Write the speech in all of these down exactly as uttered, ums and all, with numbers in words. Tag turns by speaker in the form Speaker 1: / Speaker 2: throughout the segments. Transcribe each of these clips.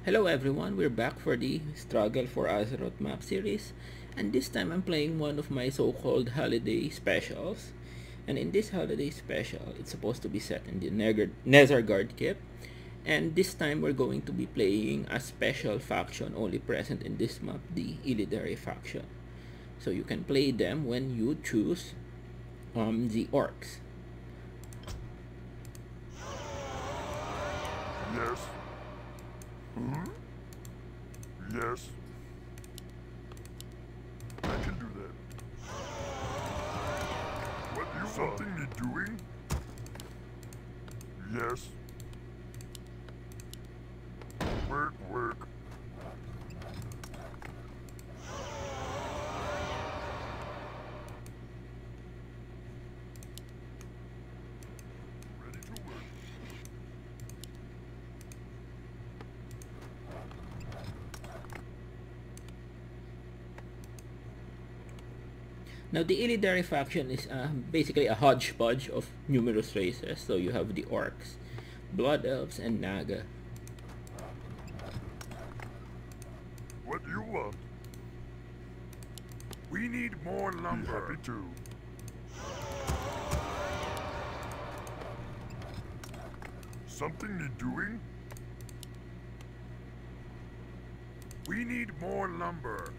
Speaker 1: Hello everyone, we're back for the Struggle for Azeroth map series, and this time I'm playing one of my so-called holiday specials. And in this holiday special, it's supposed to be set in the Nethergarde kit, and this time we're going to be playing a special faction only present in this map, the Illidari faction. So you can play them when you choose um, the orcs.
Speaker 2: Yes. Hmm? Yes. I can do that. What you Something want? Need doing? Yes. Work, work. Ready to work.
Speaker 1: Now, the Illidari faction is uh, basically a hodgepodge of numerous races. So you have the orcs, blood elves, and naga.
Speaker 2: What do you want? We need more lumber. Be happy to. Something need doing? We need more lumber.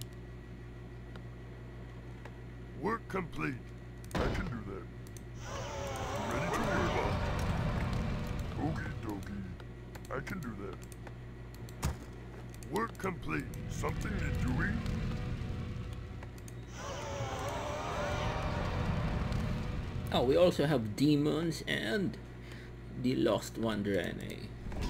Speaker 2: Work complete. I can do that. Ready to work. Okie dokie. I can do that. Work complete. Something you're doing?
Speaker 1: Oh, we also have demons and the lost one, Rene.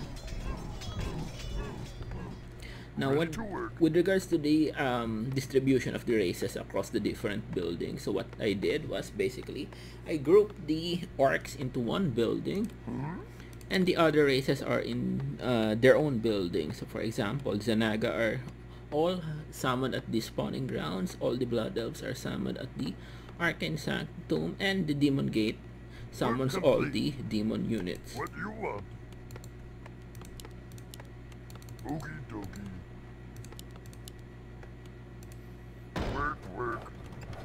Speaker 1: Now, when, with regards to the um, distribution of the races across the different buildings, so what I did was basically I grouped the orcs into one building, mm-hmm. and the other races are in uh, their own buildings. So, for example, the naga are all summoned at the spawning grounds, all the blood elves are summoned at the arcane sanctum, and the demon gate summons all the demon units.
Speaker 2: What do you want? Okie dokie. Work, work.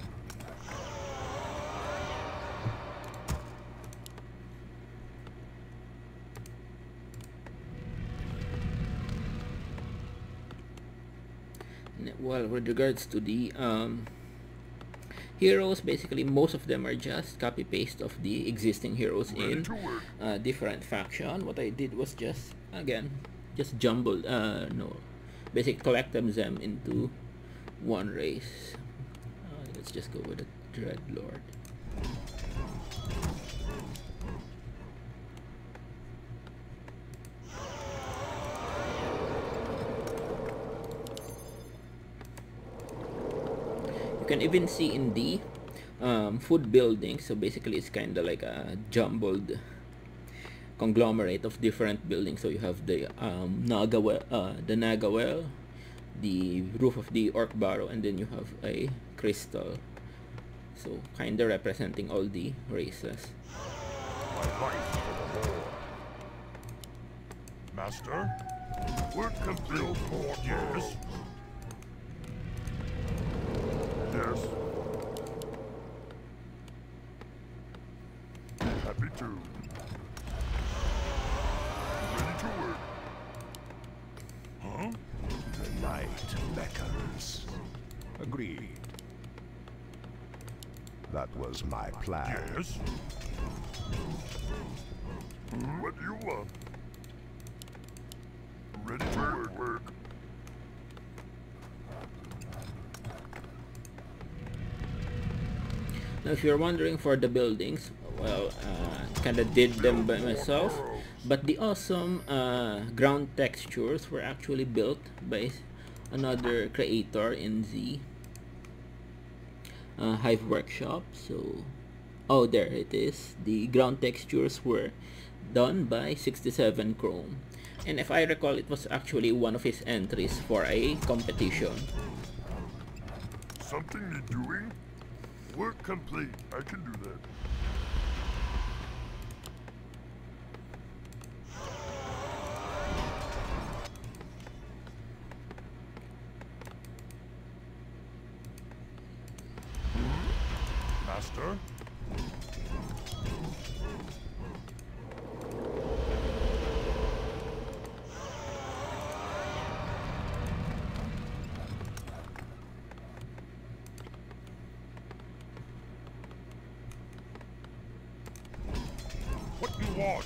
Speaker 1: Well, with regards to the um, heroes, basically most of them are just copy paste of the existing heroes in uh, different faction. What I did was just again just jumbled uh, no basically collected them into one race. Uh, let's just go with the Dreadlord. You can even see in the um, food building, so basically it's kind of like a jumbled conglomerate of different buildings. So you have the um, Naga well, uh, the Naga well, the roof of the Orc Barrow, and then you have a crystal. So kind of representing all the races.
Speaker 2: My life for the Lord. Master, work complete. More yes. Yes. Happy to. Ready to work. Huh?
Speaker 3: The night beckons. Agreed. That was my plan.
Speaker 2: Yes. What do you want? Ready to work, work.
Speaker 1: Now, if you're wondering for the buildings, well, uh, kind of did them by myself, but the awesome uh, ground textures were actually built by another creator in the uh, Hive Workshop. So, oh, there it is. The ground textures were done by sixty-seven Chrome, and if I recall, it was actually one of his entries for a competition.
Speaker 2: Something you're doing? Work complete. I can do that. Master? What you want?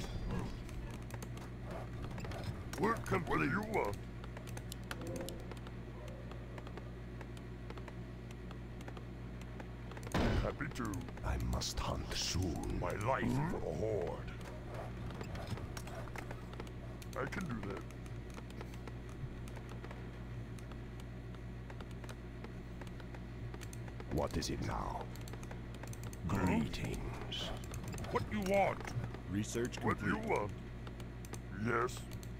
Speaker 2: Work complete. What do you want? Happy to.
Speaker 3: I must hunt soon.
Speaker 2: My life for the Horde. I can do that.
Speaker 3: What is it now?
Speaker 2: Huh?
Speaker 3: Greetings.
Speaker 2: What you want?
Speaker 4: Research
Speaker 2: What
Speaker 4: complete.
Speaker 2: you want? Yes.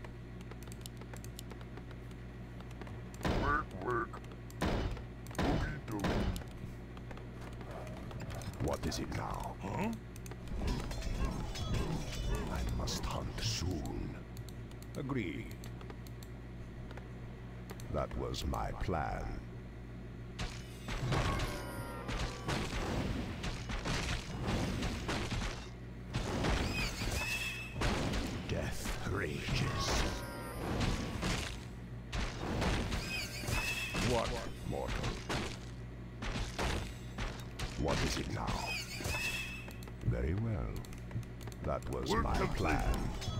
Speaker 2: Work, work. Okie dokie.
Speaker 3: What is it now?
Speaker 2: Huh?
Speaker 3: I must hunt soon. Agreed. That was my plan. Death rages. What, mortal? What is it now? Very well. That was
Speaker 2: Work
Speaker 3: my
Speaker 2: complete.
Speaker 3: plan.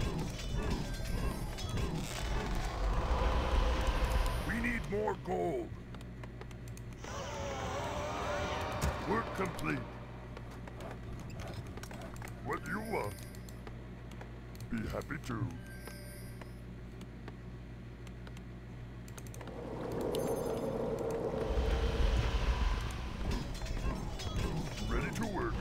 Speaker 2: We need more gold. Work complete. What you want? Be happy to. Ready to work.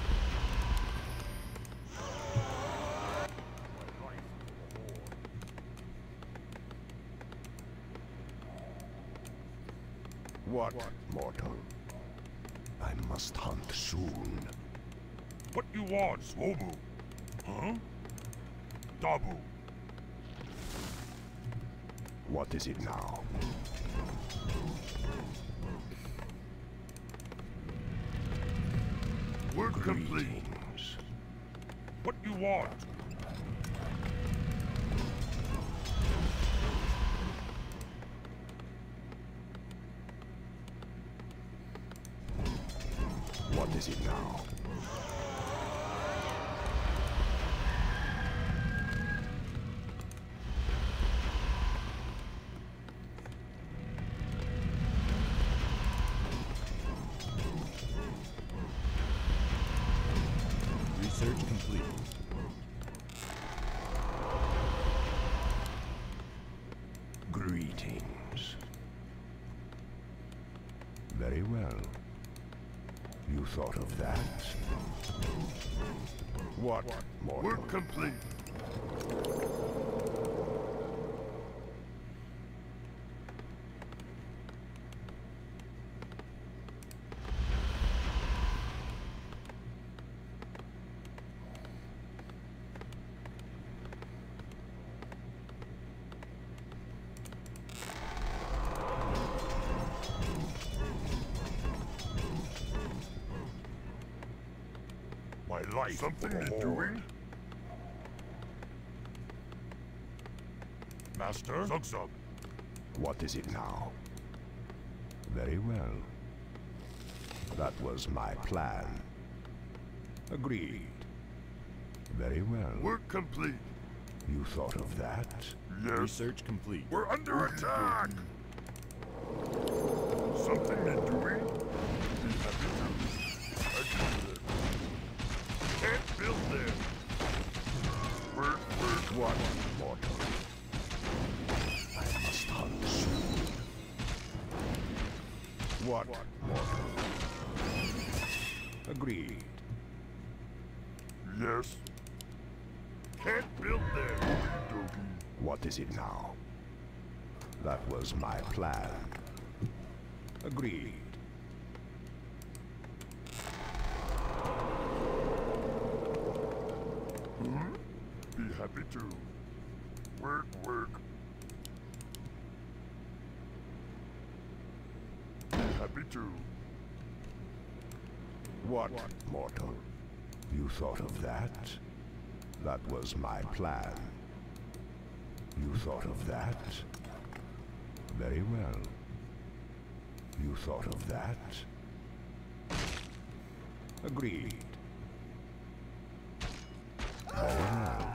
Speaker 3: What, mortal? I must hunt soon.
Speaker 2: What you want, Swobu? Huh? Dabu.
Speaker 3: What is it now?
Speaker 2: Work complete.
Speaker 3: Greetings.
Speaker 2: What you want?
Speaker 3: What is it now?
Speaker 4: Research complete.
Speaker 3: Greetings. Very well. You thought of that? What, mortal?
Speaker 2: Work complete. My life. Something
Speaker 3: for the
Speaker 2: to
Speaker 3: Horde.
Speaker 2: doing? Master? Zug Zug.
Speaker 3: What is it now? Very well. That was my plan. Agreed. Very well.
Speaker 2: Work complete.
Speaker 3: You thought of that?
Speaker 2: Yes.
Speaker 4: Research complete.
Speaker 2: We're under attack! Something to doing? Be happy to. I can do that. Can't build there. Work, work.
Speaker 3: What, mortal? I must hunt soon. What, mortal? Agreed.
Speaker 2: Yes. Can't build there. Okie dokie.
Speaker 3: What is it now? That was my plan. Agreed.
Speaker 2: Hmm? Be happy to. Work, work. Be happy to.
Speaker 3: What, mortal? You thought of that? That was my plan. You thought of that? Very well. You thought of that? Agreed. Very well.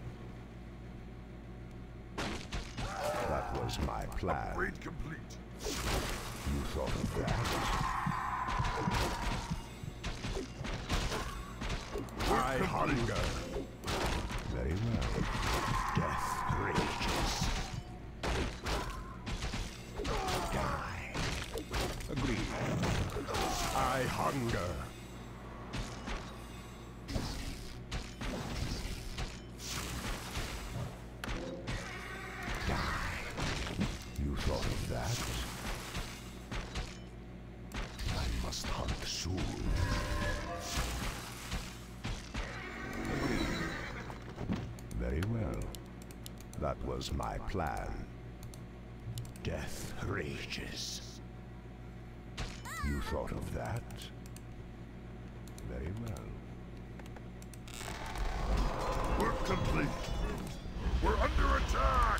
Speaker 3: That was my plan.
Speaker 2: Upgrade complete.
Speaker 3: You thought of that? I hunger. Very well. Death rages. Die. Agreed. I hunger. You thought of that? I must hunt soon. Agreed. Very well. That was my plan. Death rages. You thought of that? Very well.
Speaker 2: Work complete. We're under attack.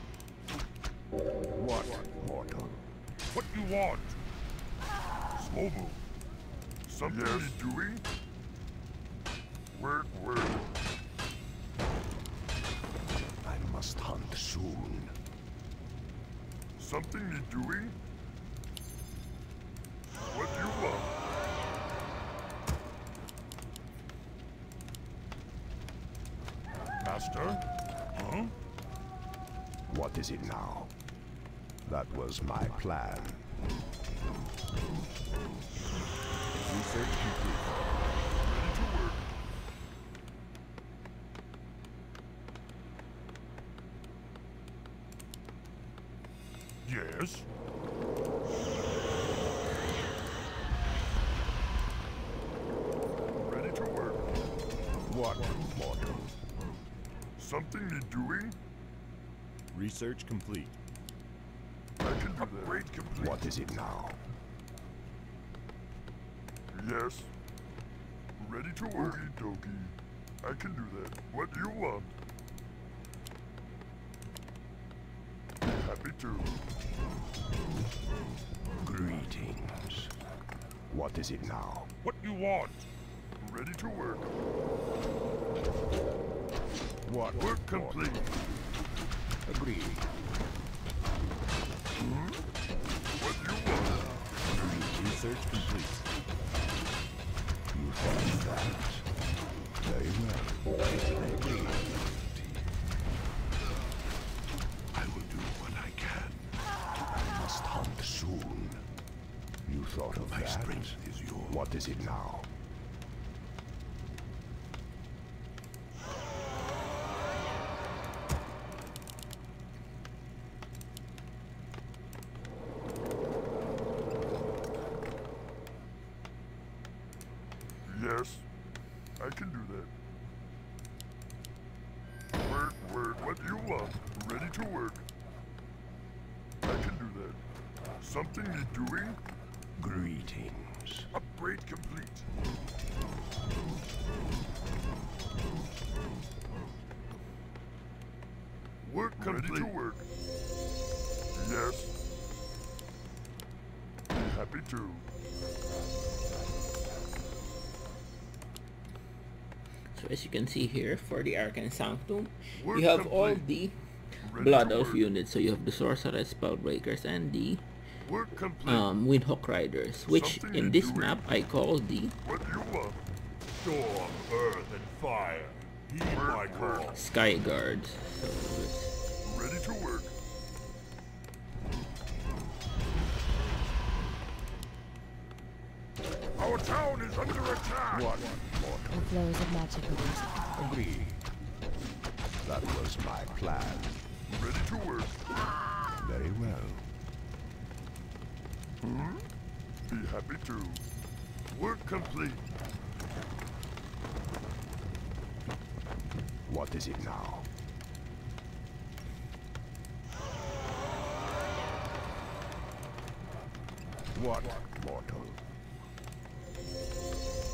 Speaker 3: What, mortal?
Speaker 2: What you want? Slow move. Something yes. You're doing? Where, where?
Speaker 3: I must hunt soon.
Speaker 2: Something you're doing? What do you want? Master? Huh?
Speaker 3: What is it now? That was my plan.
Speaker 4: Research complete.
Speaker 2: Ready to work. Yes? Ready to work.
Speaker 3: What, mortal?
Speaker 2: Something you're doing?
Speaker 4: Research complete.
Speaker 2: I can do that. Upgrade complete.
Speaker 3: What is it now?
Speaker 2: Yes. Ready to work. Okie dokie. I can do that. What do you want? Happy to.
Speaker 3: Greetings. What is it now?
Speaker 2: What you want? Ready to work.
Speaker 3: What?
Speaker 2: Work complete.
Speaker 3: Agreed.
Speaker 2: Hmm? What do you want?
Speaker 4: Research complete.
Speaker 3: You thought of that? Very well. Agreed. I will do what I can. I must hunt soon. You thought of
Speaker 2: My
Speaker 3: that?
Speaker 2: strength is yours.
Speaker 3: What is it now?
Speaker 2: Yes, I can do that. Work, work. What do you want? Ready to work. I can do that. Something you're doing?
Speaker 3: Greetings.
Speaker 2: Upgrade complete. Work complete. Ready to work. Yes. Happy to.
Speaker 1: So as you can see here, for the Arcane Sanctum,
Speaker 2: Work
Speaker 1: you have
Speaker 2: complete.
Speaker 1: all the
Speaker 2: Ready
Speaker 1: Blood
Speaker 2: to
Speaker 1: Elf
Speaker 2: work.
Speaker 1: units. So you have the Sorceress, Spellbreakers, and the
Speaker 2: Work complete.
Speaker 1: um, Windhook Riders, which
Speaker 2: Something
Speaker 1: in
Speaker 2: you're
Speaker 1: this
Speaker 2: doing?
Speaker 1: map I call the
Speaker 2: What do you want? Storm, earth, and fire. Heed my call.
Speaker 1: Sky Guards. So it's
Speaker 2: Ready to work. Our town is under attack.
Speaker 3: What?
Speaker 5: And flows of magical music.
Speaker 3: Agreed. That was my plan.
Speaker 2: Ready to work.
Speaker 3: Very well.
Speaker 2: Hmm? Be happy to. Work complete.
Speaker 3: What is it now? What, mortal?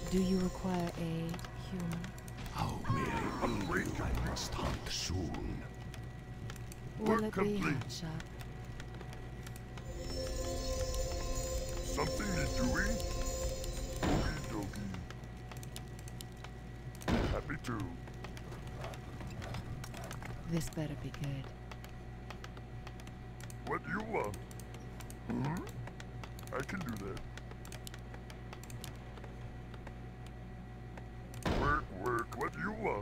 Speaker 5: Do you require aid, human?
Speaker 3: How may I aid you? I must hunt soon.
Speaker 5: Will
Speaker 2: Work
Speaker 5: it be
Speaker 2: complete.
Speaker 5: hotshot?
Speaker 2: Something you're doing? Okie dokie. Happy to.
Speaker 5: This better be good.
Speaker 2: What do you want? Hmm? I can do that. Work, work. What do you want?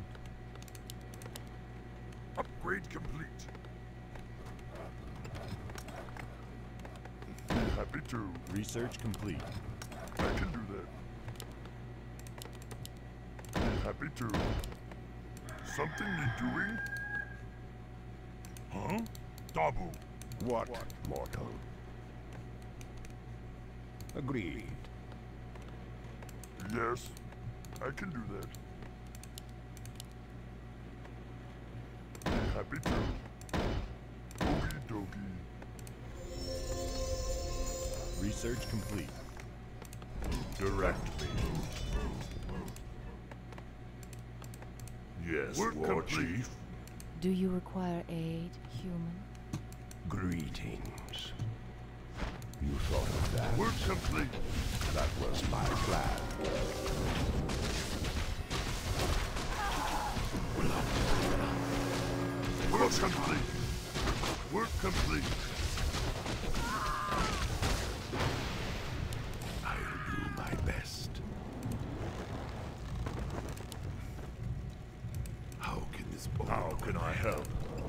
Speaker 2: Upgrade complete. Happy to.
Speaker 4: Research complete.
Speaker 2: I can do that. Happy to. Something you're doing? Huh? Dabu.
Speaker 3: What, mortal? Agreed.
Speaker 2: Yes, I can do that. Happy to. Okie dokie.
Speaker 4: Research complete.
Speaker 2: Direct me. Yes,
Speaker 3: Work
Speaker 2: War
Speaker 3: complete.
Speaker 2: Chief.
Speaker 5: Do you require aid, human?
Speaker 3: Greetings. You thought of that?
Speaker 2: Work complete.
Speaker 3: That was my plan.
Speaker 2: Work complete. Work complete.
Speaker 3: I'll do my best. How can this bone
Speaker 2: How can I help?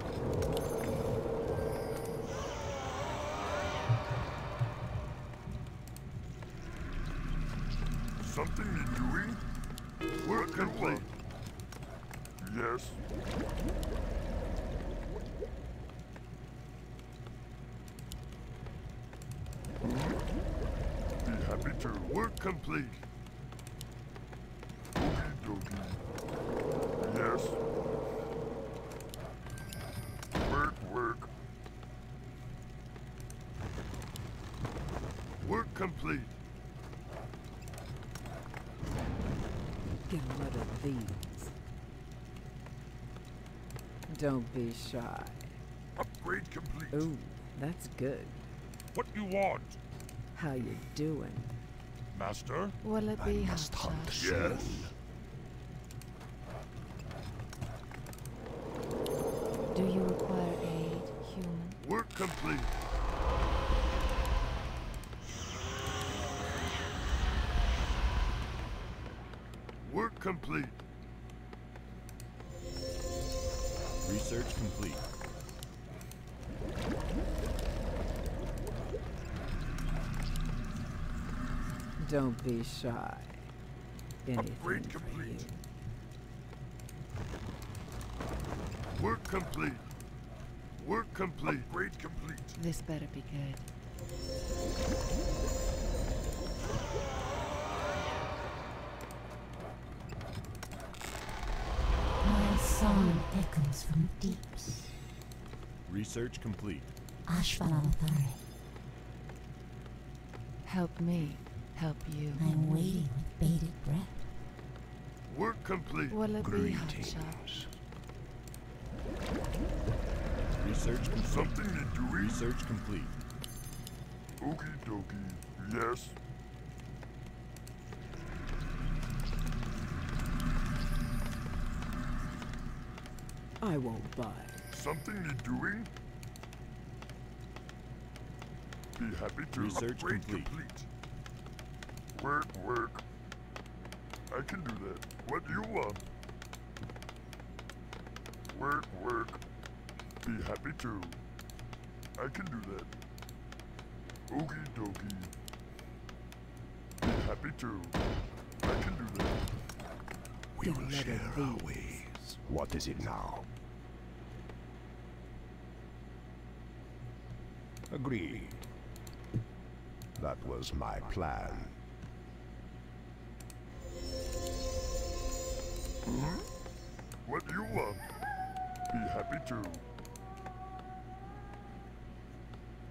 Speaker 2: Something you're doing? Work complete. Yes. Be happy to. Work complete. Okie dokie. Yes. Work, work. Work complete.
Speaker 6: Get rid of these. Don't be shy.
Speaker 2: Upgrade complete.
Speaker 6: Ooh, that's good.
Speaker 2: What you want,
Speaker 6: How you doing?
Speaker 2: Master?
Speaker 5: Will it
Speaker 3: I
Speaker 5: be
Speaker 3: must hunt
Speaker 5: hotshot?
Speaker 3: soon.
Speaker 2: Yes.
Speaker 5: Do you require aid, human?
Speaker 2: Work complete. Work complete.
Speaker 4: Research complete.
Speaker 6: Don't be shy. Anything
Speaker 2: Upgrade
Speaker 6: for
Speaker 2: complete.
Speaker 6: you.
Speaker 2: Work complete. Work complete. Upgrade complete.
Speaker 5: This better be good.
Speaker 7: My song echoes from deeps.
Speaker 4: Research complete.
Speaker 7: Ashvalalathari.
Speaker 5: Help me, help you.
Speaker 7: I'm waiting with bated breath.
Speaker 2: Work complete.
Speaker 5: Will it be
Speaker 3: Greetings.
Speaker 5: hotshot?
Speaker 4: Research complete.
Speaker 2: Something you're doing?
Speaker 4: Research complete.
Speaker 2: Okie dokie. Yes.
Speaker 6: I won't buy.
Speaker 2: Something you're doing? Be happy to.
Speaker 4: Research
Speaker 2: Upgrade
Speaker 4: complete.
Speaker 2: complete. Work, work. I can do that. What do you want? Work, work. Be happy to. I can do that. Okie dokie. Be happy to. I can do that.
Speaker 3: We
Speaker 6: Get
Speaker 3: will
Speaker 6: rid of
Speaker 3: share our
Speaker 6: these.
Speaker 3: ways. What is it now? Agreed. That was my plan.
Speaker 2: Huh? What do you want? Be happy to.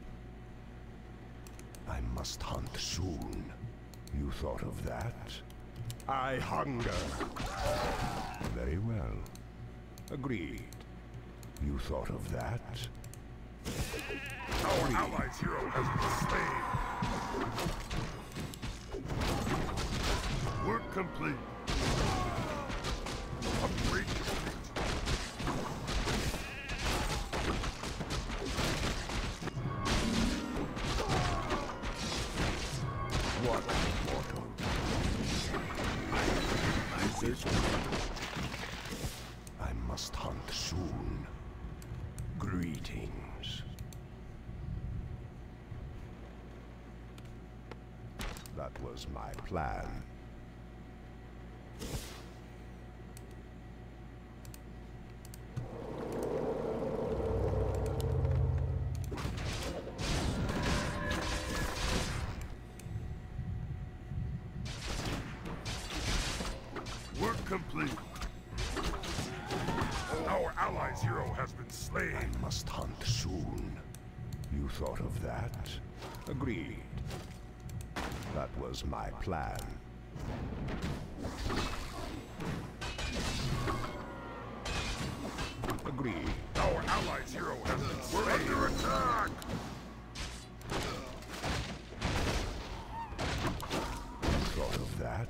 Speaker 3: I must hunt soon. You thought of that? I hunger. Very well. Agreed. You thought of that?
Speaker 2: Our allies' hero has been slain. Work complete. Upgrade complete.
Speaker 3: What mortal?
Speaker 4: Research.
Speaker 3: I must hunt soon. Greetings. That was my plan.
Speaker 2: Work complete. Our allies' hero has been slain.
Speaker 3: I must hunt soon. You thought of that? Agreed. That was my plan. Agreed.
Speaker 2: Our allies' hero has been slain. We're under attack.
Speaker 3: Thought of that?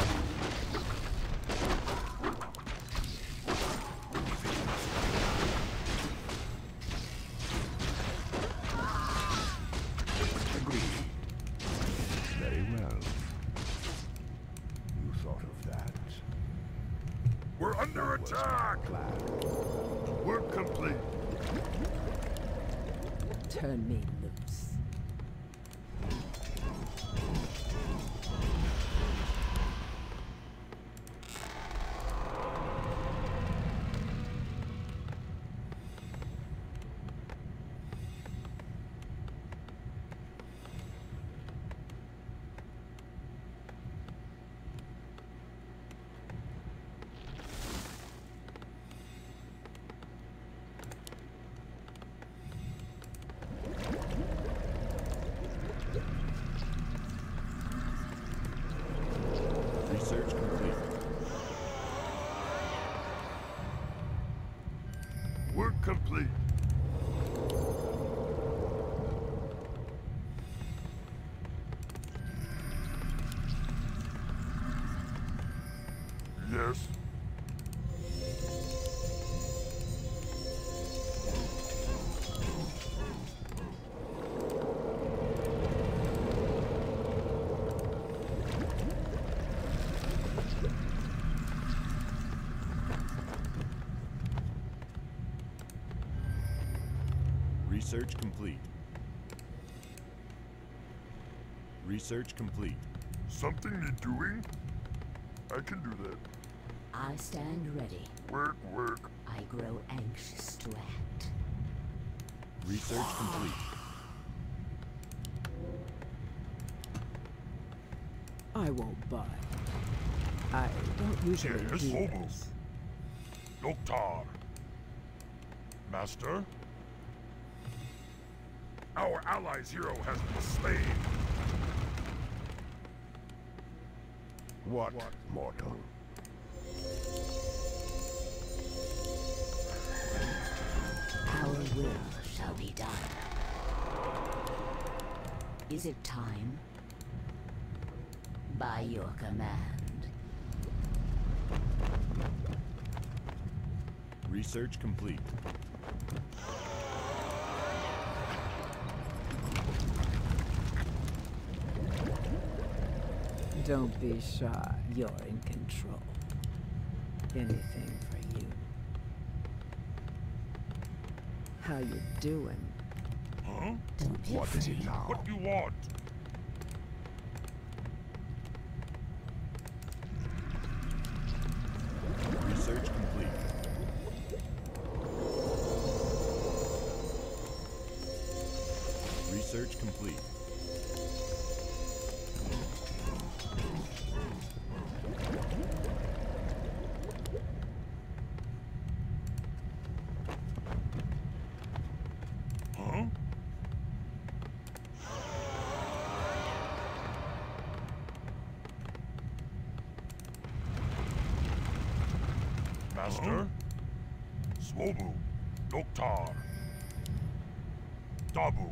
Speaker 3: Agreed. Very well. You thought of that?
Speaker 2: We're under
Speaker 3: Was my
Speaker 2: attack.
Speaker 3: plan.
Speaker 2: Work complete.
Speaker 6: Turn me loose.
Speaker 4: Research complete.
Speaker 2: Work complete. Yes.
Speaker 4: Research complete. Research complete.
Speaker 2: Something need doing? I can do that.
Speaker 8: I stand ready.
Speaker 2: Work, work.
Speaker 8: I grow anxious to act.
Speaker 4: Research complete.
Speaker 6: I won't buy. I don't usually
Speaker 2: Yes,
Speaker 6: do
Speaker 2: Hobo.
Speaker 6: this.
Speaker 2: Doktar. Master? Our allies' hero has been slain.
Speaker 3: What mortal?
Speaker 8: Our will shall be done. Is it time? By your command.
Speaker 4: Research complete.
Speaker 6: Don't be shy. You're in control. Anything for you. How you doing?
Speaker 2: Huh?
Speaker 7: Don't be
Speaker 3: What is
Speaker 7: afraid.
Speaker 3: it now?
Speaker 2: What do you want?
Speaker 4: Research complete. Research complete.
Speaker 2: Huh? Master? Swobu, Doktar, Dabu.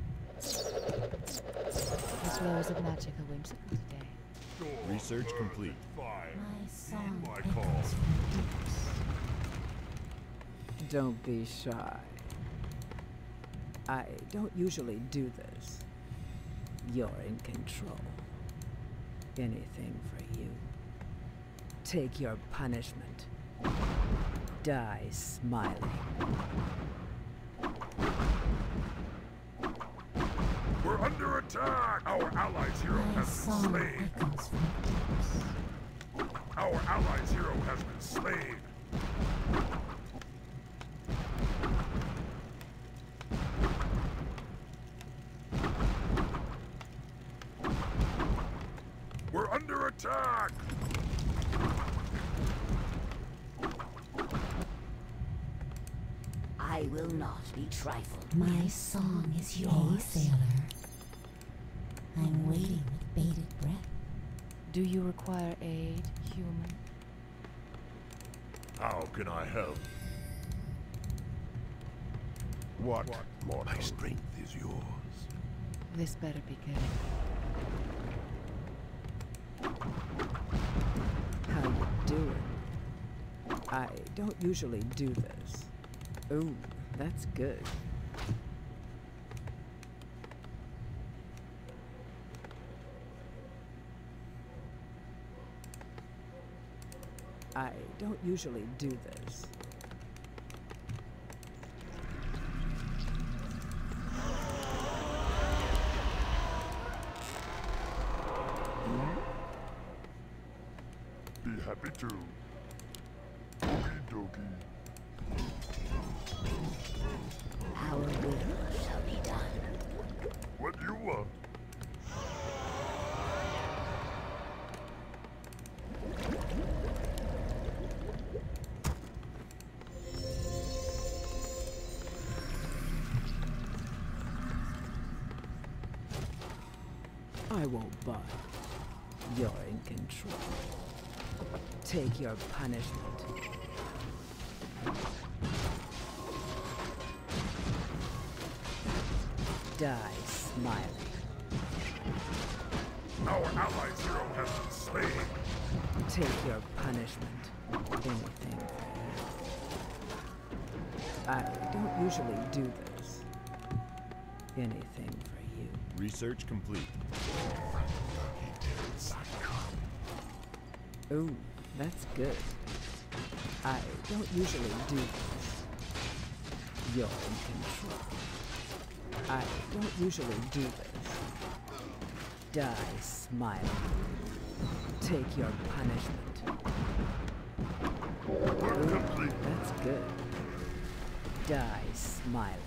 Speaker 5: His flows of magic are whimsical today.
Speaker 4: Research complete.
Speaker 2: Fire.
Speaker 7: My song
Speaker 2: my
Speaker 7: echoes
Speaker 2: call.
Speaker 7: from deeps.
Speaker 6: Don't be shy. I don't usually do this. You're in control. Anything for you. Take your punishment. Die smiling.
Speaker 2: We're under attack! Our allies' hero
Speaker 7: My
Speaker 2: has been
Speaker 7: song
Speaker 2: slain.
Speaker 7: echoes from deeps.
Speaker 2: Our allies' hero has been slain. We're under attack!
Speaker 8: I will not be trifled.
Speaker 7: My song is yours. Hey, sailor. I'm waiting with bated breath.
Speaker 5: Do you require aid, human?
Speaker 2: How can I help?
Speaker 3: What?
Speaker 2: What?
Speaker 3: My strength is yours.
Speaker 5: This better be good.
Speaker 6: How you doing? I don't usually do this. Ooh, that's good. I don't usually do this.
Speaker 2: Be happy to. Okie dokie.
Speaker 8: Our will shall be done.
Speaker 2: What do you want?
Speaker 6: I won't budge. You're in control. Take your punishment. Die smiling.
Speaker 2: Our allies' hero has been slain.
Speaker 6: Take your punishment. Anything for you. I don't usually do this. Anything for you.
Speaker 4: Research complete.
Speaker 6: Ooh, that's good. I don't usually do this. You're in control. I don't usually do this. Die smiling. Take your punishment.
Speaker 2: Work complete.
Speaker 6: That's good. Die smiling.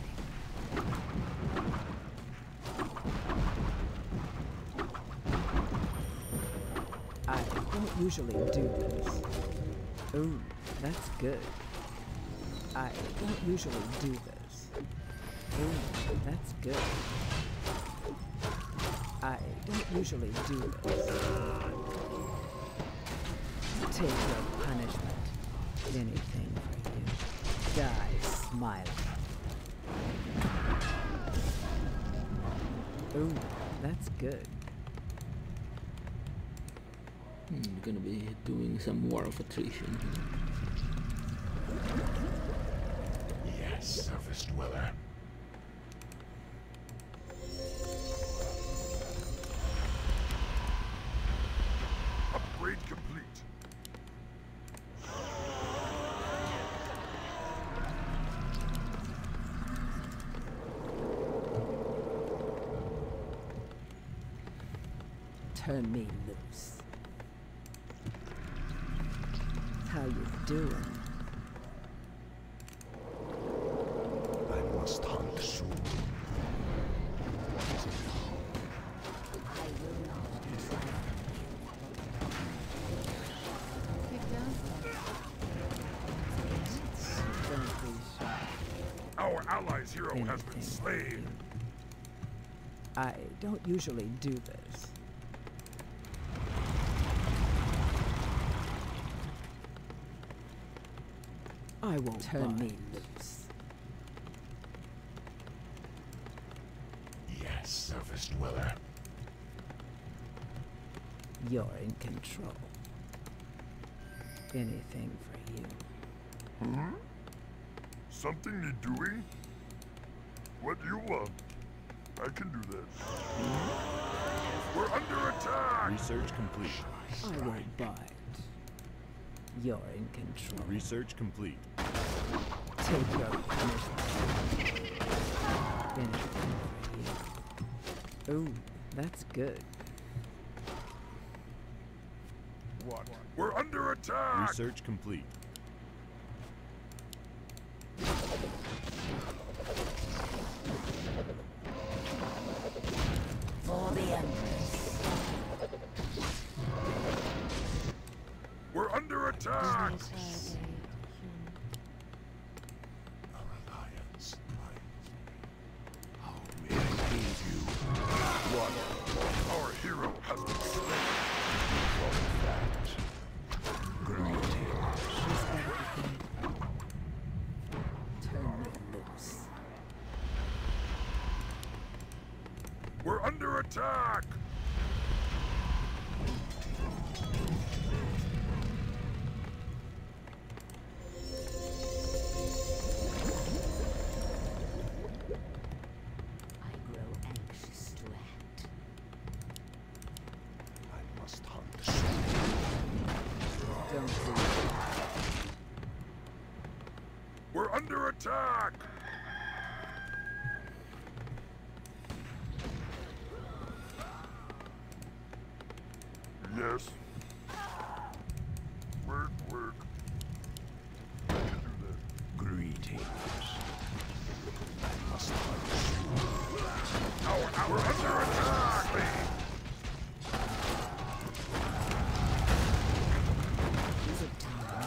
Speaker 6: I don't usually do this. Ooh, that's good. I don't usually do this. Ooh, that's good. I don't usually do this. Take your punishment. Anything for you. Die smiling. Ooh, that's good.
Speaker 1: Hmm, we're gonna be doing some war of attrition.
Speaker 3: Yes, surface dweller.
Speaker 2: Upgrade complete.
Speaker 6: Turn me loose. How you doing?
Speaker 3: I must hunt soon.
Speaker 8: I will not be trifled.
Speaker 6: Don't be shy.
Speaker 2: Our allies' hero has been
Speaker 6: Anything for
Speaker 2: slain.
Speaker 6: you. I don't usually do this. I won't turn me loose.
Speaker 3: Yes, surface dweller.
Speaker 6: You're in control. Anything for you.
Speaker 2: Hmm? Something need doing? What do you want? I can do that. We're under attack!
Speaker 4: Research complete.
Speaker 6: I won't bite. You're in control.
Speaker 4: Research complete.
Speaker 6: Take your punishment. Anything for you. Ooh, that's good.
Speaker 2: What? We're under attack!
Speaker 4: Research complete.
Speaker 8: For the Empress.
Speaker 2: We're under attack!
Speaker 3: Our alliance. How may I aid you?
Speaker 2: What? Our hero has been slain.
Speaker 3: From that. Greetings.
Speaker 6: Turn me loose.
Speaker 2: We're under attack!
Speaker 8: I grow anxious to act.
Speaker 3: I must hunt.
Speaker 6: Don't do it.
Speaker 2: We're under attack! Yes. Work, work. I can do that.
Speaker 3: Greetings. I must hunt.
Speaker 2: Our, our, we're under attack!
Speaker 8: Is it time?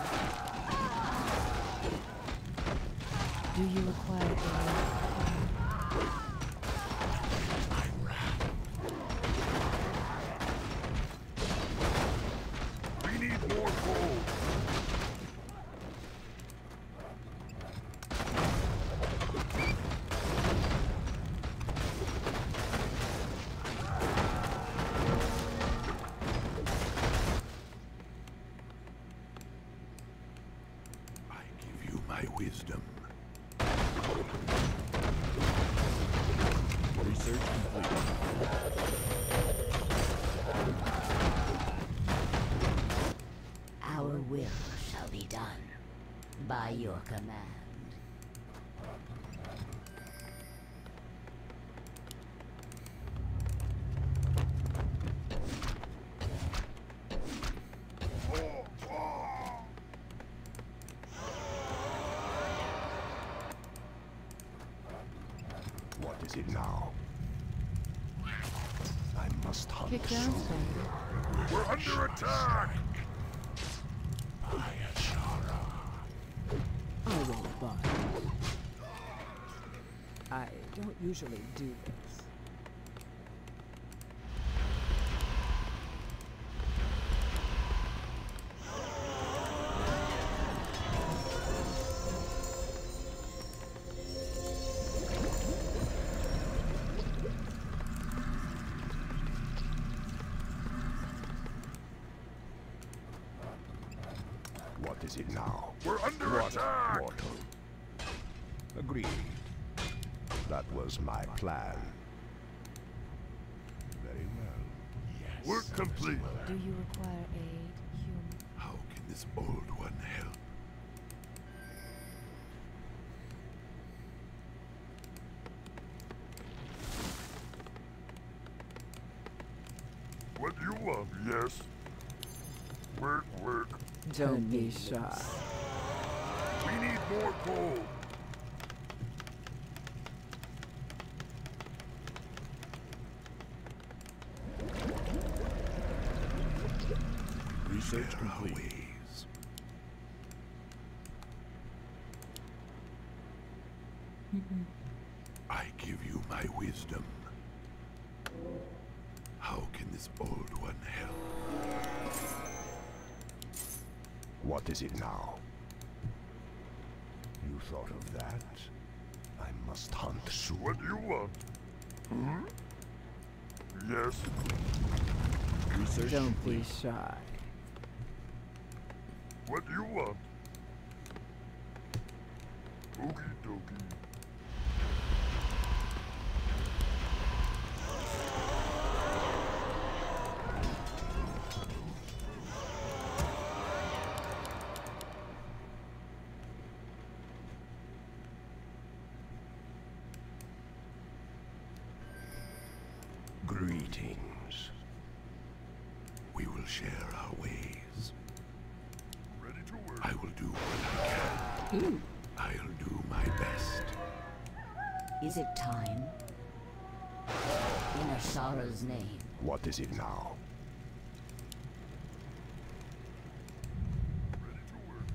Speaker 5: Do you require aid?
Speaker 2: We need more gold.
Speaker 3: I give you my wisdom.
Speaker 4: Research complete.
Speaker 8: Our will shall be done by your command.
Speaker 3: What is it now? I must hunt.
Speaker 5: Kick down, Sven.
Speaker 2: We're under attack!
Speaker 6: I won't bite. I don't usually do this.
Speaker 3: What is it now?
Speaker 2: We're under
Speaker 3: What,
Speaker 2: attack!
Speaker 3: mortal? Agreed. That was my plan. Very well. Yes.
Speaker 2: Work complete.
Speaker 5: Do you require aid, human?
Speaker 3: How can this old one help?
Speaker 2: What do you want? Yes. Work, work.
Speaker 6: Don't be shy.
Speaker 2: We need more gold.
Speaker 4: Research complete.
Speaker 3: Ways. I give you my wisdom. How can this old one help? What is it now? You thought of that? I must hunt soon.
Speaker 2: What do you want? Hmm? Yes.
Speaker 4: Research
Speaker 6: Don't
Speaker 4: complete.
Speaker 6: be shy.
Speaker 2: What do you want? Okie dokie.
Speaker 3: Greetings. We will share our ways.
Speaker 2: Ready to work.
Speaker 3: I will do what I can.
Speaker 1: Ooh.
Speaker 3: I'll do my best.
Speaker 8: Is it time? In Ashara's name.
Speaker 3: What is it now?
Speaker 2: Ready to work.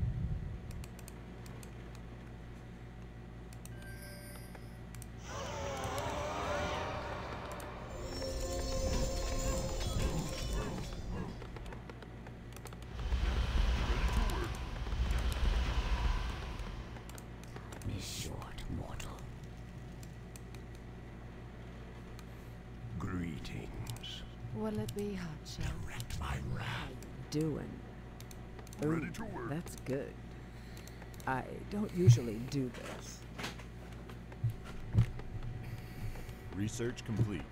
Speaker 2: Ready to work.
Speaker 8: Is short, mortal.
Speaker 3: Greetings.
Speaker 5: Will it be hot, Chef?
Speaker 3: Direct my wrath.
Speaker 6: Doing.
Speaker 2: Ready
Speaker 6: Ooh,
Speaker 2: to work.
Speaker 6: that's good. I don't usually do this.
Speaker 4: Research complete.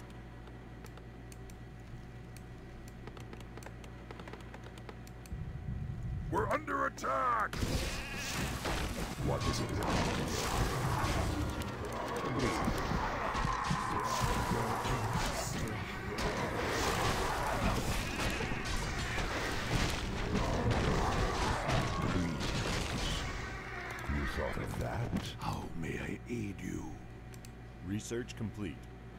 Speaker 2: We're under attack!
Speaker 3: What is it now? You thought of that? How may I aid you?
Speaker 4: Research complete.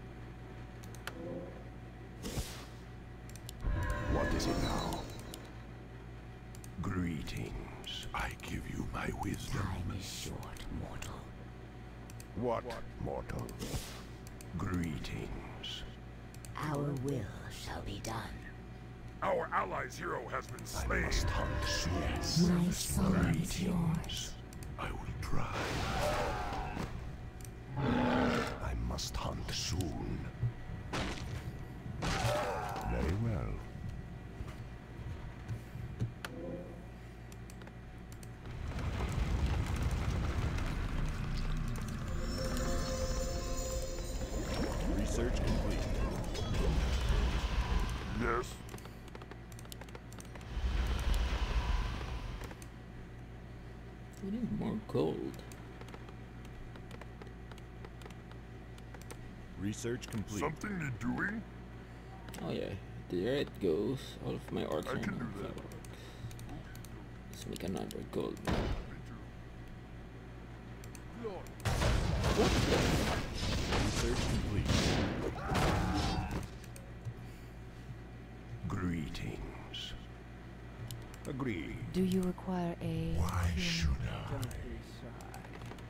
Speaker 3: What is it now? Greetings. I give you my wisdom.
Speaker 8: Time is short, mortal.
Speaker 3: What, mortal? Greetings.
Speaker 8: Our will shall be done.
Speaker 2: Our ally's hero has been
Speaker 3: I
Speaker 2: slain.
Speaker 3: must hunt soon.
Speaker 7: My soul is yours.
Speaker 3: I will try. I must hunt soon. Very well.
Speaker 4: Research complete.
Speaker 2: Yes.
Speaker 1: We need more gold.
Speaker 4: Research complete.
Speaker 2: Something need doing?
Speaker 1: Oh yeah, there it goes. All of my orcs
Speaker 2: I
Speaker 1: are
Speaker 2: can
Speaker 1: now
Speaker 2: do that.
Speaker 1: five orcs. Let's make another gold.
Speaker 2: Me too.
Speaker 4: Research complete.
Speaker 3: Greetings. Agreed.
Speaker 5: Do you require aid?
Speaker 3: Why
Speaker 5: human?
Speaker 3: should I?
Speaker 6: Don't be shy.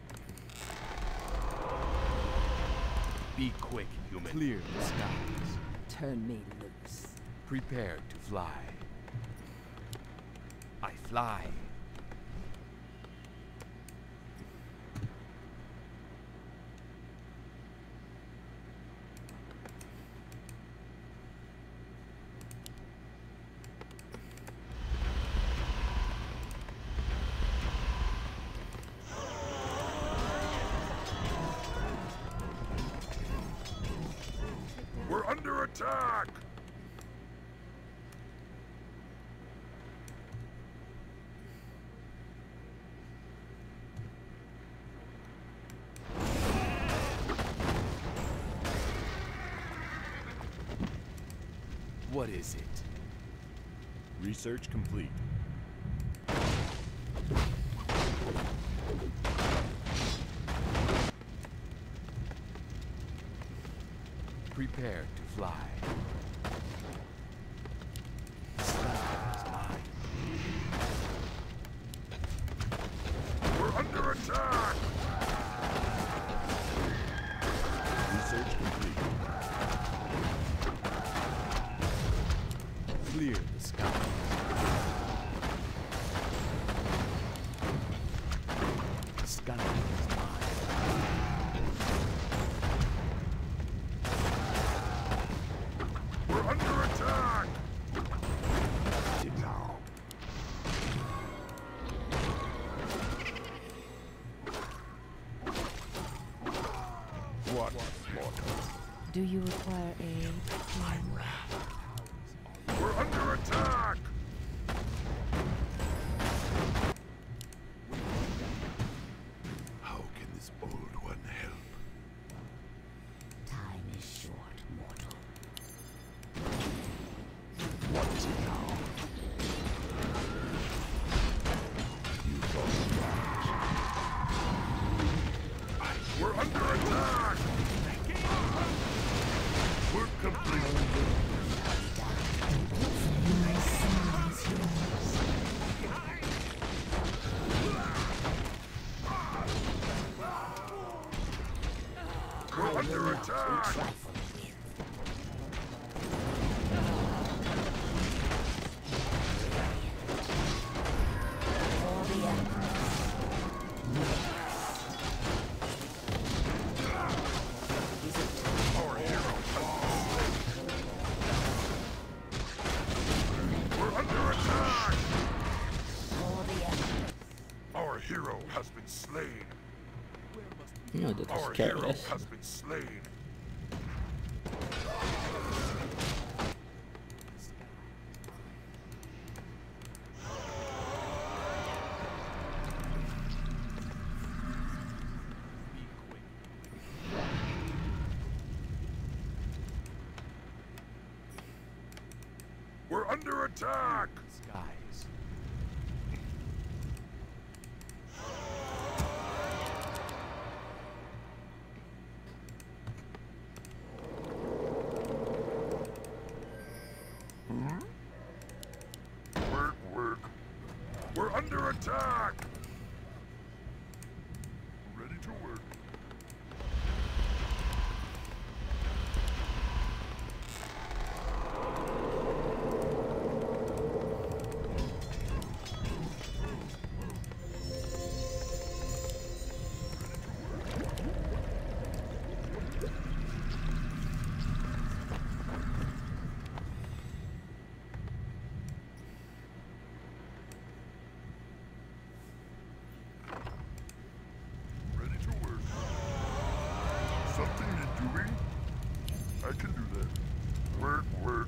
Speaker 9: Be quick, human.
Speaker 4: Clear the skies.
Speaker 6: Turn me loose.
Speaker 9: Prepare to fly. I fly.
Speaker 2: We're under attack!
Speaker 9: What is it?
Speaker 4: Research complete.
Speaker 9: Prepare to fly.
Speaker 2: We're under attack!
Speaker 4: Research complete.
Speaker 9: Clear the sky.
Speaker 3: What, mortal?
Speaker 5: Do you require aid? human?
Speaker 2: We're under attack!
Speaker 3: How can this old one help?
Speaker 8: Time is short, mortal.
Speaker 3: What is it now? You thought of that.
Speaker 2: We're under attack! Work complete. We're under attack!
Speaker 8: Trifle with. For the Emperor.
Speaker 2: Our hero has been slain. We're under attack!
Speaker 8: For the Emperor.
Speaker 2: Our hero has been slain.
Speaker 1: No, that was
Speaker 2: Our hero
Speaker 1: careless.
Speaker 2: has been slain. We're under attack!
Speaker 9: Skies.
Speaker 2: Work, work. We're under attack! Ready to work. Ready to work. Something you're doing? I can do that. Work, work.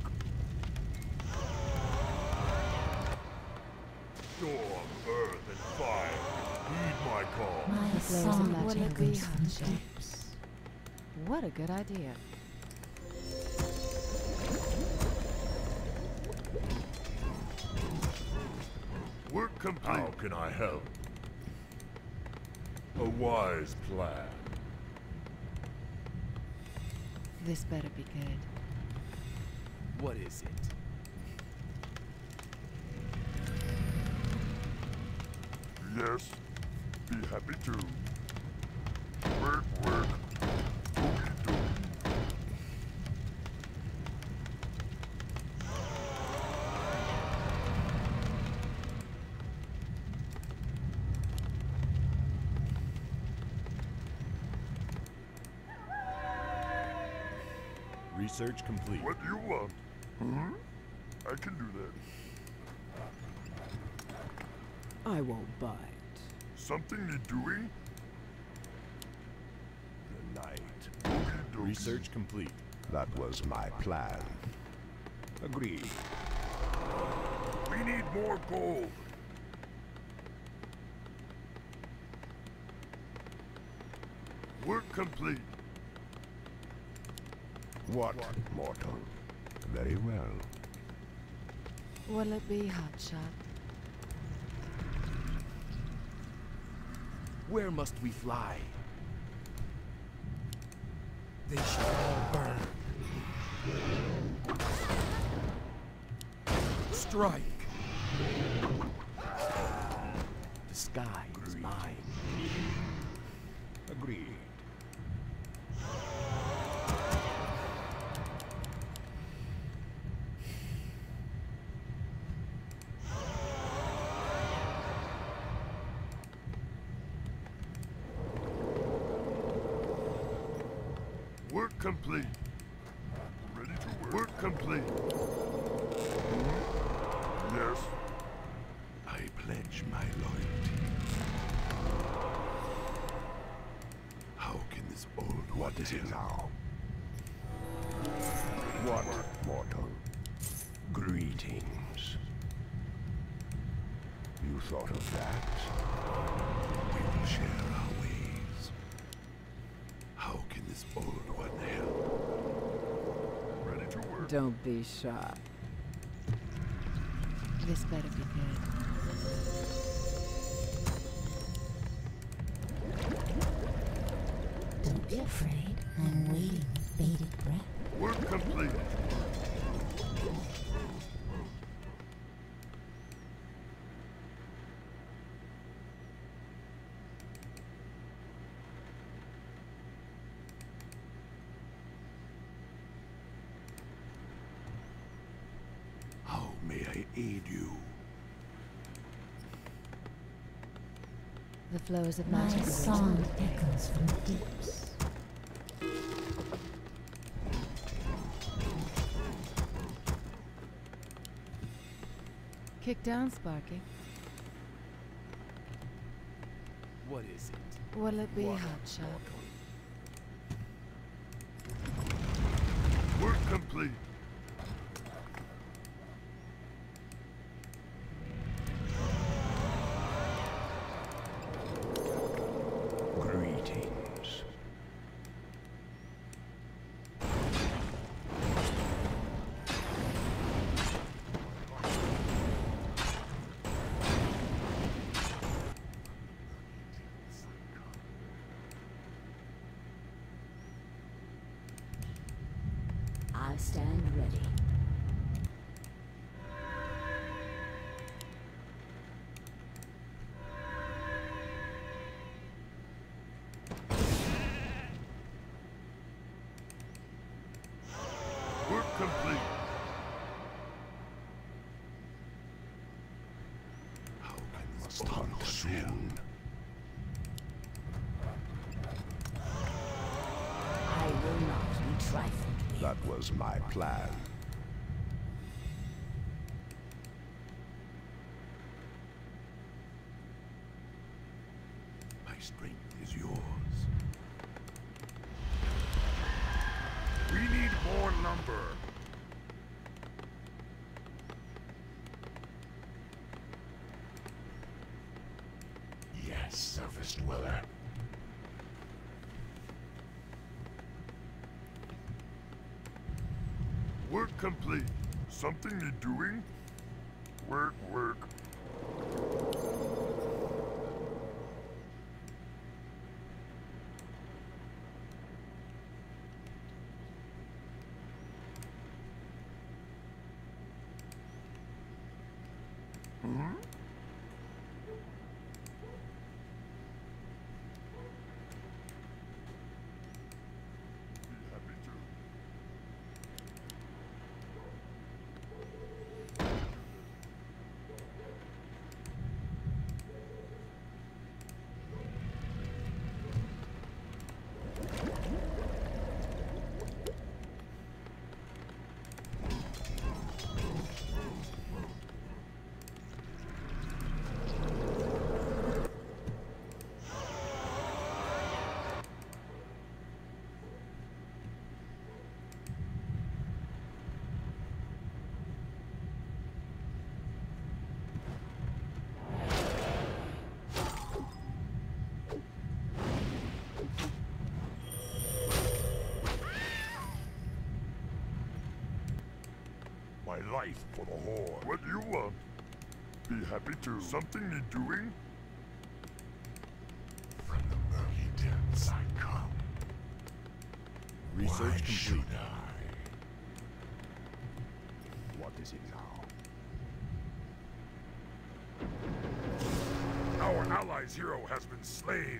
Speaker 2: Storm, earth, and fire. Heed my call.
Speaker 7: My
Speaker 5: Blaze of
Speaker 7: song
Speaker 5: magic will it
Speaker 7: rings
Speaker 5: be,
Speaker 7: from the
Speaker 5: Hunter?
Speaker 7: deeps.
Speaker 5: What a good idea.
Speaker 2: Work complete.
Speaker 3: How can I help? A wise plan.
Speaker 5: This better be good.
Speaker 9: What is it?
Speaker 2: Yes. Be happy to. Work, work. Okie dokie.
Speaker 4: Research complete.
Speaker 2: What do you want? Hmm? I can do that.
Speaker 6: I won't bite.
Speaker 2: Something need doing?
Speaker 3: The night.
Speaker 2: Okie dokie.
Speaker 4: Research complete.
Speaker 3: That was my plan. Agreed.
Speaker 2: We need more gold. Work complete.
Speaker 3: What, mortal? Very well.
Speaker 5: What'll it be, Hotshot?
Speaker 9: Where must we fly? They shall all burn. Strike! The sky is mine.
Speaker 3: Agreed.
Speaker 2: Work complete. Ready to work. Work complete. Yes.
Speaker 3: I pledge my loyalty. How can this old What is it now? What, mortal? Greetings. You thought of that? We will share our ways. How can this old one help?
Speaker 2: Ready to work.
Speaker 6: Don't be shy.
Speaker 5: This better be good.
Speaker 7: Don't be afraid. I'm waiting with bated breath.
Speaker 2: Work complete.
Speaker 3: How may I aid you?
Speaker 5: The flows of
Speaker 7: My
Speaker 5: magic.
Speaker 7: song echoes from the deeps.
Speaker 5: Kick down, Sparky.
Speaker 9: What is it?
Speaker 5: What'll it be, Hotshot?
Speaker 2: Work complete.
Speaker 3: Greetings.
Speaker 8: I stand ready.
Speaker 2: Work complete.
Speaker 3: How can must hunt soon?
Speaker 8: I will not be trifled with.
Speaker 3: That was my plan. My strength is yours.
Speaker 2: We need more lumber.
Speaker 3: Yes, surface dweller.
Speaker 2: Work complete. Something need doing? Work, work. Hmm? Be happy to. My life for the Horde. What do you want? Be happy to. Something need doing?
Speaker 3: From the early depths I come.
Speaker 4: Research
Speaker 3: Why
Speaker 4: complete.
Speaker 3: should I? What is it now?
Speaker 2: Our allies' hero has been slain.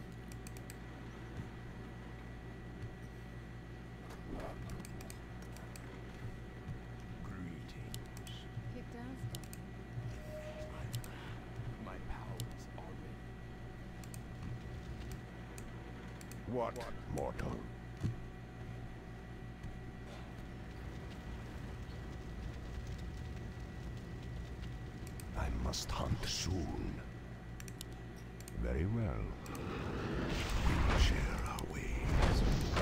Speaker 3: Greetings.
Speaker 5: Kick down, Sparky.
Speaker 9: My powers are ready.
Speaker 3: What, mortal? I must hunt soon. Very well. We will share our ways.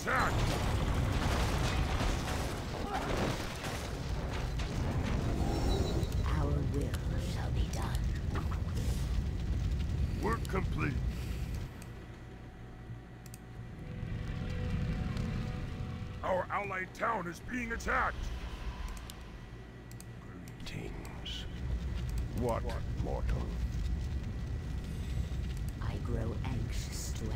Speaker 2: attack!
Speaker 8: Our will shall be done.
Speaker 2: Work complete. Our allied town is being attacked!
Speaker 3: Greetings. What mortal?
Speaker 8: I grow anxious to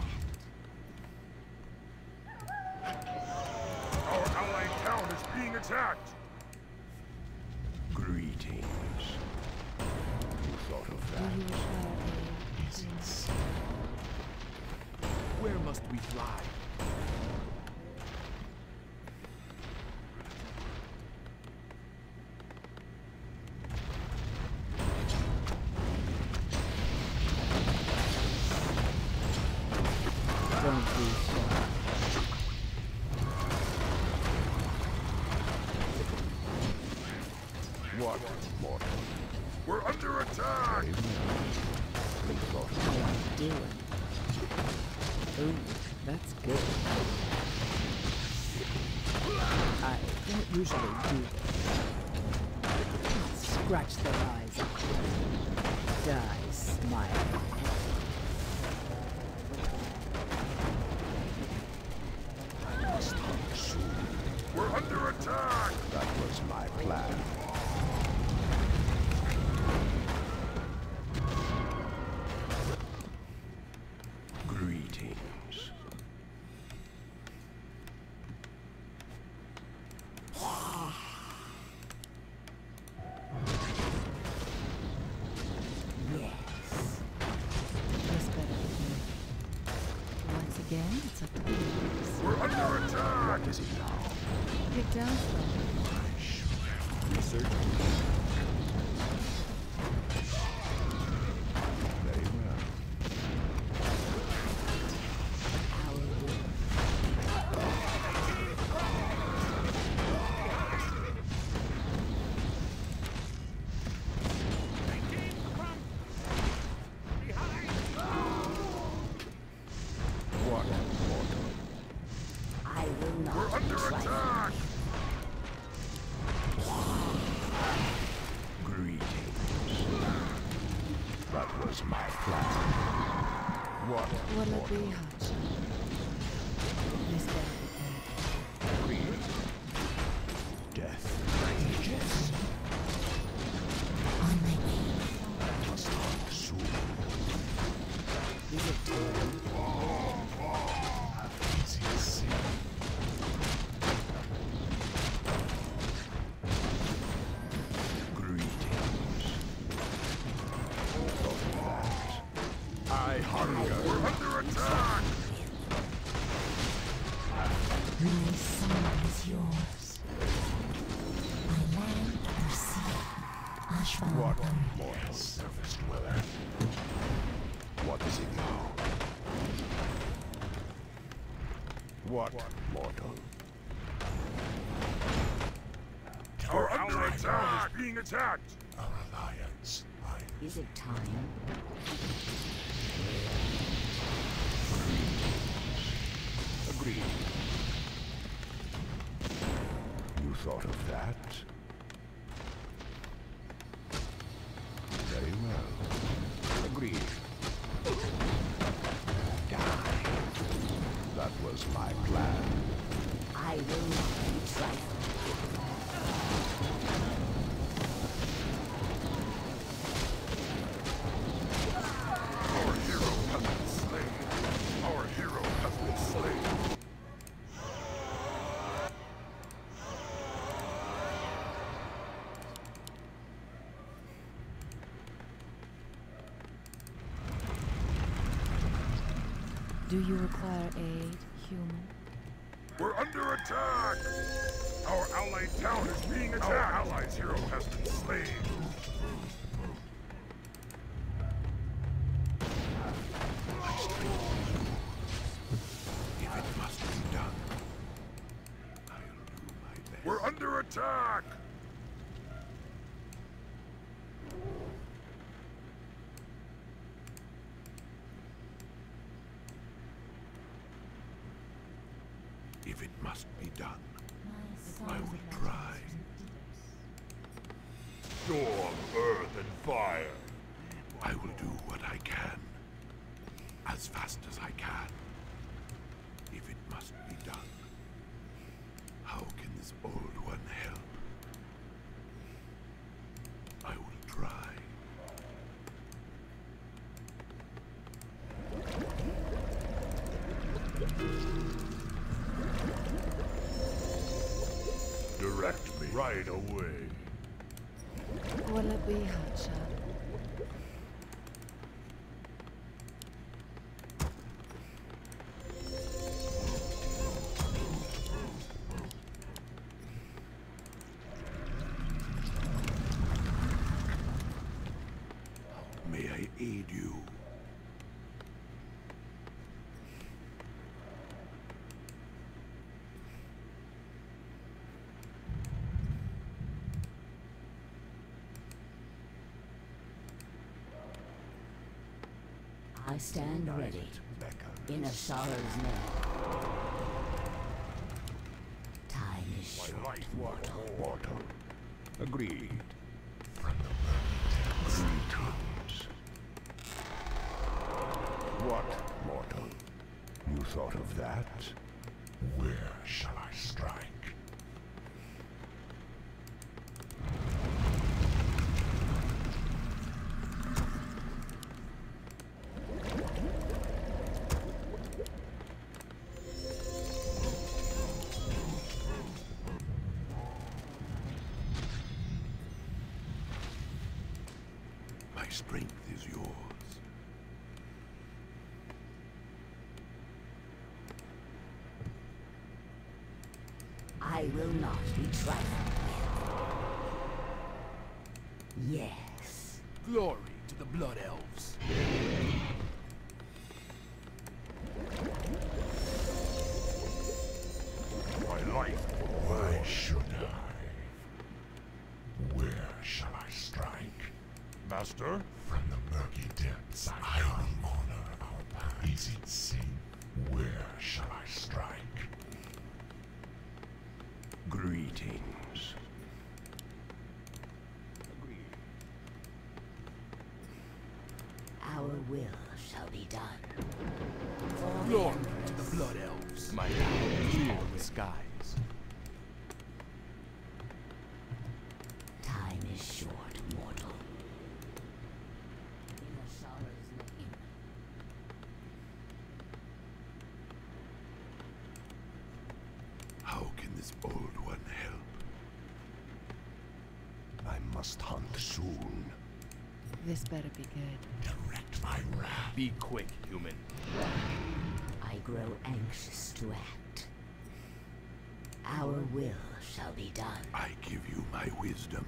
Speaker 8: act.
Speaker 2: Our allied town is being attacked!
Speaker 3: Greetings. You thought of
Speaker 5: Do
Speaker 3: that?
Speaker 5: you require aid, human?
Speaker 9: Where must we fly?
Speaker 6: Don't be shy.
Speaker 3: What mortal?
Speaker 2: We're under attack!
Speaker 3: You thought of
Speaker 6: How I'm doing. Ooh, that's good. I don't usually do this. Scratch their eyes out. Die smiling.
Speaker 2: We're under attack!
Speaker 3: that was my plan. Greetings.
Speaker 5: Yes, better with me. Once again, it's up to the leaders.
Speaker 2: We're under attack!
Speaker 3: What is it now?
Speaker 5: Pick down from
Speaker 9: Research.
Speaker 3: Very well.
Speaker 8: Our will.
Speaker 3: What mortal?
Speaker 8: I will not
Speaker 2: We're under
Speaker 8: trifle.
Speaker 2: attack!
Speaker 3: Greetings. That was my plan. What
Speaker 5: what'll it be,
Speaker 3: mortal?
Speaker 5: Hotshot? Yes, better with me.
Speaker 3: Death rages.
Speaker 7: On my way.
Speaker 3: Must come soon.
Speaker 6: Is it time?
Speaker 3: Greetings. Thought of that. I hunger.
Speaker 2: We're under attack!
Speaker 7: My soul is yours. My land, your sea. Ashval.
Speaker 3: What mortal surface dweller? What is it now? What mortal?
Speaker 2: Our allied town is being attacked!
Speaker 3: Our alliance. I
Speaker 8: Is it time?
Speaker 3: agree. You thought of that? Very well. Agreed. Die. That was my plan.
Speaker 8: I will not be trifled.
Speaker 2: Our hero has been slain! Our hero has been slain!
Speaker 5: Do you require aid, human?
Speaker 2: We're under attack! Our allied town is being attacked! Our allies' hero has been slain!
Speaker 3: If it must be done, I'll do my best.
Speaker 2: We're under attack!
Speaker 3: If it must be done,
Speaker 7: My
Speaker 3: I
Speaker 7: soul
Speaker 3: will try.
Speaker 2: Storm, earth, and fire.
Speaker 3: I will do what I can. As fast as I can. If it must be done. How can this old one help? I will try.
Speaker 2: Direct me right away.
Speaker 5: What'll it be, Hotshot?
Speaker 3: May I aid you?
Speaker 8: I stand ready. In a sorrow's name. Time is short, mortal.
Speaker 3: Mortal. Agreed.
Speaker 2: Greetings.
Speaker 3: What, mortal? You thought of that?
Speaker 2: Where shall I strike?
Speaker 3: My strength is yours.
Speaker 8: I will not be trifled with. Yes.
Speaker 9: Glory to the Blood Elves.
Speaker 2: My life. Why should I? Where shall I strike? Master? From the murky depths I will honor our path. Is it safe? Where shall I strike?
Speaker 3: Greetings.
Speaker 8: Our will shall be done. For the
Speaker 9: Glory
Speaker 8: Empress.
Speaker 9: to the Blood Elves. My power clear the skies.
Speaker 8: Time is short, mortal. In a sorrow's name.
Speaker 3: How can this old one help?
Speaker 2: I must hunt soon.
Speaker 5: This better be good.
Speaker 2: Direct my wrath.
Speaker 9: Be quick, human.
Speaker 8: I grow anxious to act. Our will shall be done.
Speaker 3: I give you my wisdom.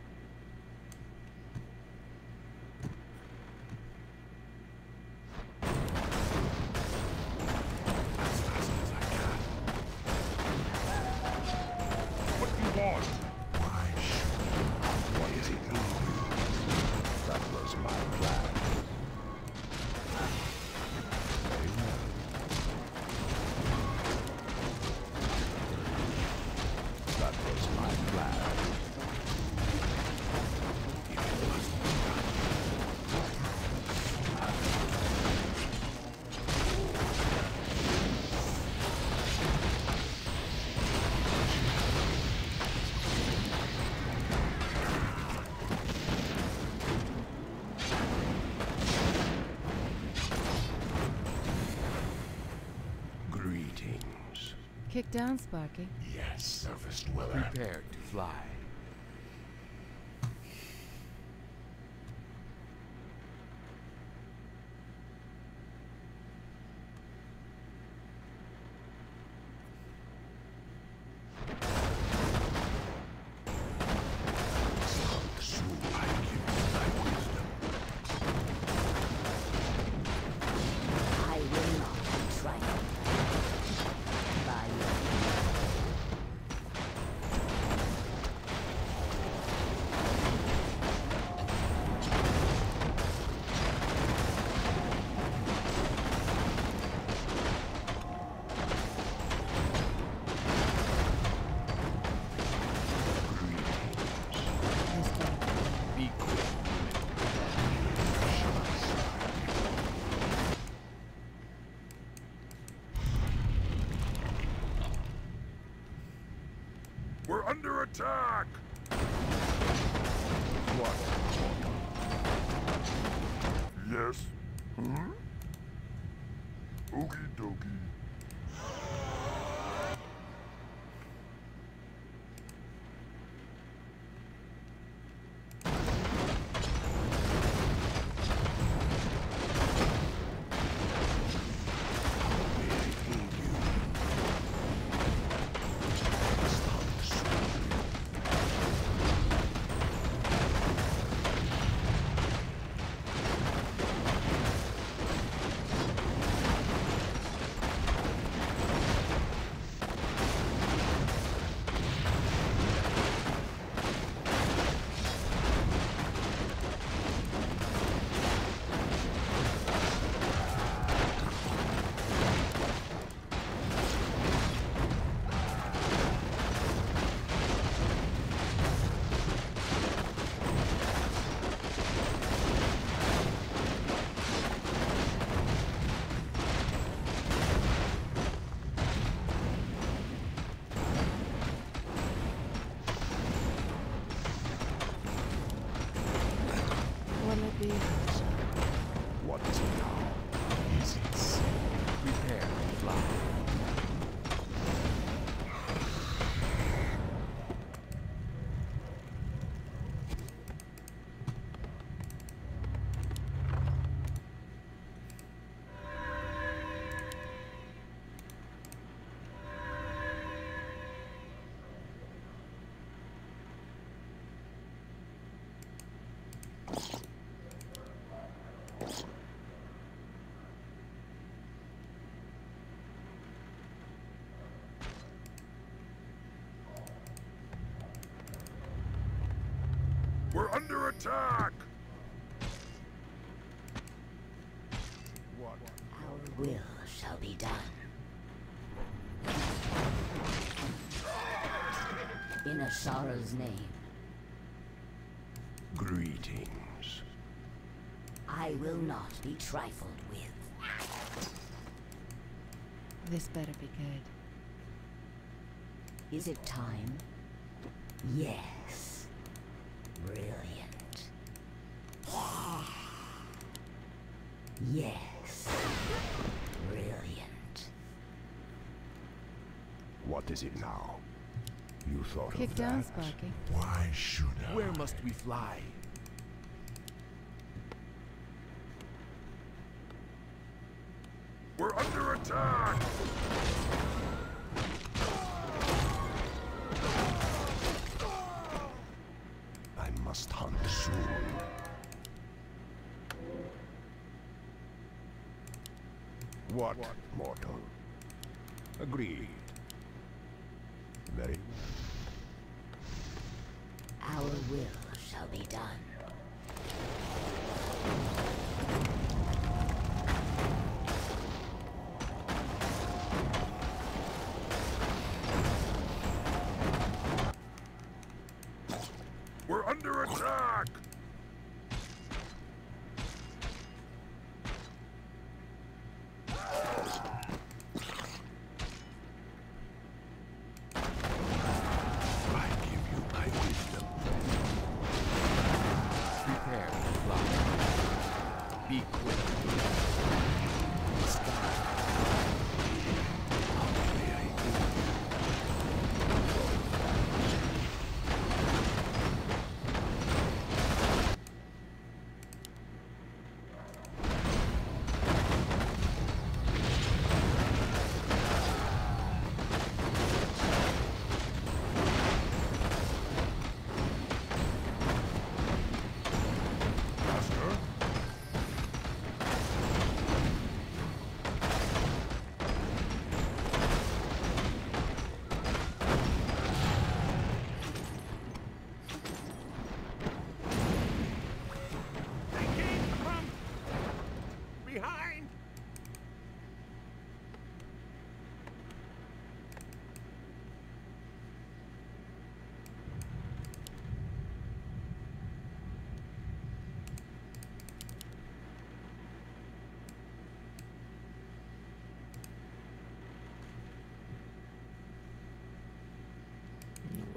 Speaker 3: As fast as I can.
Speaker 2: What do you want? Why should
Speaker 3: What is it you do?
Speaker 2: That was my plan.
Speaker 3: Very well.
Speaker 2: That was my plan.
Speaker 3: If it must be done. Greetings.
Speaker 5: Kick down, Sparky.
Speaker 2: Yes, surface dweller.
Speaker 9: Prepare to fly.
Speaker 3: Soon I give you my wisdom.
Speaker 8: I will not be trifled by your
Speaker 2: We're under attack!
Speaker 3: What?
Speaker 2: Yes? Huh? Okie dokie.
Speaker 3: What is it now?
Speaker 9: Is it safe? Prepare to fly.
Speaker 2: We're under attack!
Speaker 3: What?
Speaker 8: Our will shall be done. In Ashara's name,
Speaker 3: Greetings.
Speaker 8: I will not be trifled with.
Speaker 5: This better be good.
Speaker 8: Is it time? Yes. Brilliant. Yes. Brilliant.
Speaker 3: What is it now? You thought
Speaker 5: Kick
Speaker 3: of
Speaker 5: down,
Speaker 3: that?
Speaker 5: Sparky.
Speaker 3: Why should I?
Speaker 9: Where must we fly?
Speaker 2: We're under attack!
Speaker 3: I must hunt soon. What, mortal? Agreed. Very.
Speaker 8: Our will shall be done.
Speaker 2: We're under attack!
Speaker 3: I give you my wisdom.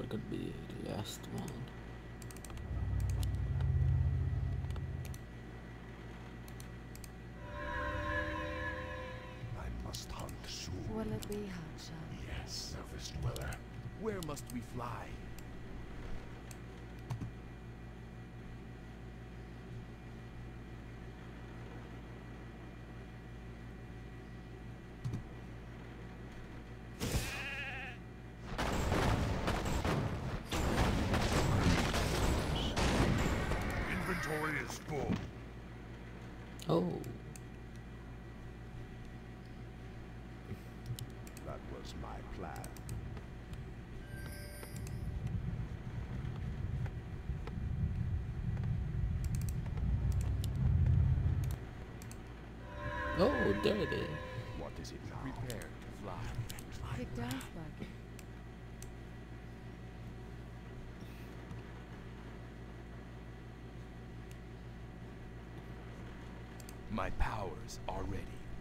Speaker 1: could be the last one.
Speaker 3: I must hunt soon.
Speaker 5: Will it be Hansha?
Speaker 3: Yes, Surface Dweller.
Speaker 9: Where must we fly?
Speaker 2: Inventory is full.
Speaker 1: Oh,
Speaker 3: That was my plan.
Speaker 1: oh, there it is.
Speaker 3: What is it now?
Speaker 9: Prepare to fly.
Speaker 5: It does like it.
Speaker 9: My powers are ready.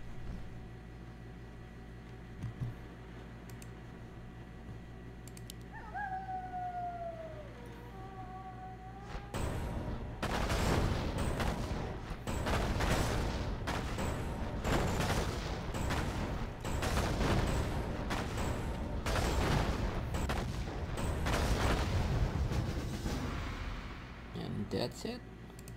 Speaker 1: And that's it.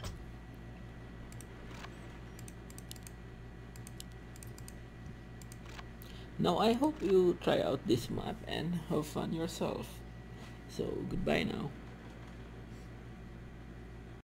Speaker 1: Now I hope you try out this map and have fun yourself. So goodbye now.